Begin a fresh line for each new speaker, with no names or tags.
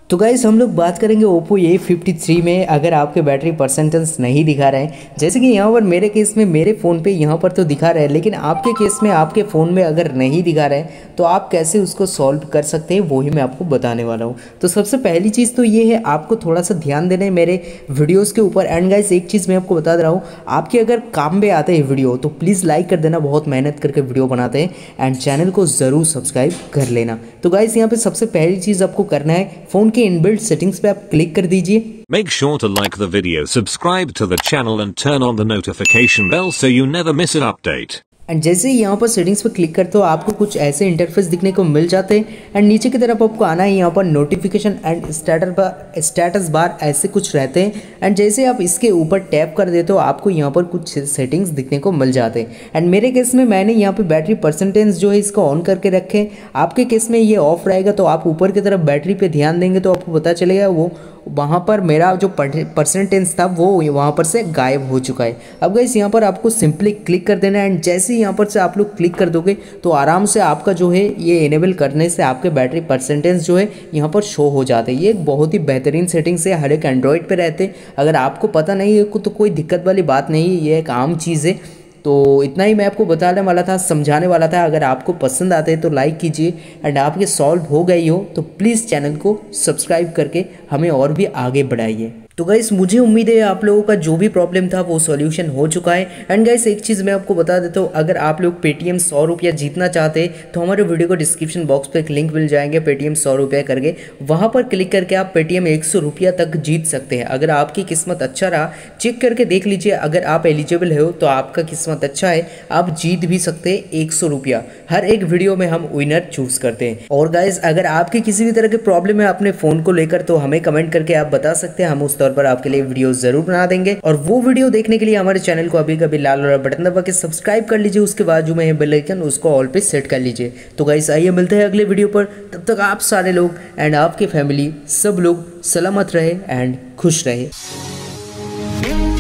तो गाइस हम लोग बात करेंगे Oppo A53 में। अगर आपके बैटरी परसेंटेज नहीं दिखा रहे हैं, जैसे कि यहाँ पर मेरे केस में मेरे फ़ोन पे यहाँ पर तो दिखा रहा है, लेकिन आपके केस में आपके फ़ोन में अगर नहीं दिखा रहा है तो आप कैसे उसको सॉल्व कर सकते हैं वही मैं आपको बताने वाला हूँ। तो सबसे पहली चीज़ तो ये है, आपको थोड़ा सा ध्यान देना है मेरे वीडियोज़ के ऊपर। एंड गाइस एक चीज़ मैं आपको बता दे रहा हूँ, आपके अगर काम में आते हैं वीडियो तो प्लीज़ लाइक कर देना, बहुत मेहनत करके वीडियो बनाते हैं। एंड चैनल को ज़रूर सब्सक्राइब कर लेना। तो गाइस यहाँ पे सबसे पहली चीज़ आपको करना है, फ़ोन के इनबिल्ट सेटिंग्स पे आप क्लिक कर दीजिए।
Make sure to like the video, subscribe to the channel and turn on the notification bell so you never miss an update.
And जैसे ही यहाँ पर सेटिंग्स पर क्लिक करते हो आपको कुछ ऐसे इंटरफेस दिखने को मिल जाते हैं। एंड नीचे की तरफ आपको आना है, यहाँ पर नोटिफिकेशन एंड स्टेटस बार ऐसे कुछ रहते हैं। एंड जैसे आप इसके ऊपर टैप कर देते हो आपको यहाँ पर कुछ सेटिंग्स दिखने को मिल जाते हैं। एंड मेरे केस में मैंने यहाँ पे बैटरी परसेंटेज जो है इसको ऑन करके रखे हैं। आपके केस में ये ऑफ रहेगा, तो आप ऊपर की तरफ बैटरी पे ध्यान देंगे तो आपको पता चलेगा वो वहाँ पर मेरा जो परसेंटेज था वो वहाँ पर से गायब हो चुका है। अब गाइस यहाँ पर आपको सिंपली क्लिक कर देना है। एंड जैसे ही यहाँ पर से आप लोग क्लिक कर दोगे तो आराम से आपका जो है ये इनेबल करने से आपके बैटरी परसेंटेज जो है यहाँ पर शो हो जाते हैं। ये एक बहुत ही बेहतरीन सेटिंग्स है, हर एक एंड्रॉयड पे रहते हैं। अगर आपको पता नहीं है तो कोई दिक्कत वाली बात नहीं है, ये एक आम चीज़ है। तो इतना ही मैं आपको बताने वाला था, समझाने वाला था। अगर आपको पसंद आते हैं तो लाइक कीजिए। एंड आपके सॉल्व हो गई हो तो प्लीज़ चैनल को सब्सक्राइब करके हमें और भी आगे बढ़ाइए। तो गाइस मुझे उम्मीद है आप लोगों का जो भी प्रॉब्लम था वो सॉल्यूशन हो चुका है। एंड गाइस एक चीज़ मैं आपको बता देता हूँ, अगर आप लोग पेटीएम 100 रुपया जीतना चाहते हैं तो हमारे वीडियो को डिस्क्रिप्शन बॉक्स पे एक लिंक मिल जाएंगे पेटीएम 100 रुपया करके, वहाँ पर क्लिक करके आप पेटीएम 100 रुपया तक जीत सकते हैं। अगर आपकी किस्मत अच्छा रहा, चेक करके देख लीजिए, अगर आप एलिजिबल हो तो आपका किस्मत अच्छा है, आप जीत भी सकते हैं 100 रुपया। हर एक वीडियो में हम विनर चूज करते हैं। और गाइस अगर आपकी किसी भी तरह की प्रॉब्लम है अपने फ़ोन को लेकर तो हमें कमेंट करके आप बता सकते हैं, हम उस तौर पर आपके लिए वीडियो जरूर बना देंगे। और वो वीडियो देखने के लिए हमारे चैनल को अभी कभी लाल वाला बटन दबा के सब्सक्राइब कर लीजिए, उसके बाजू में है बेल आइकन, उसको ऑल पे सेट कर लीजिए। तो गाइस आइए मिलते हैं अगले वीडियो पर, तब तक आप सारे लोग एंड आपके फैमिली सब लोग सलामत रहे एंड खुश रहे।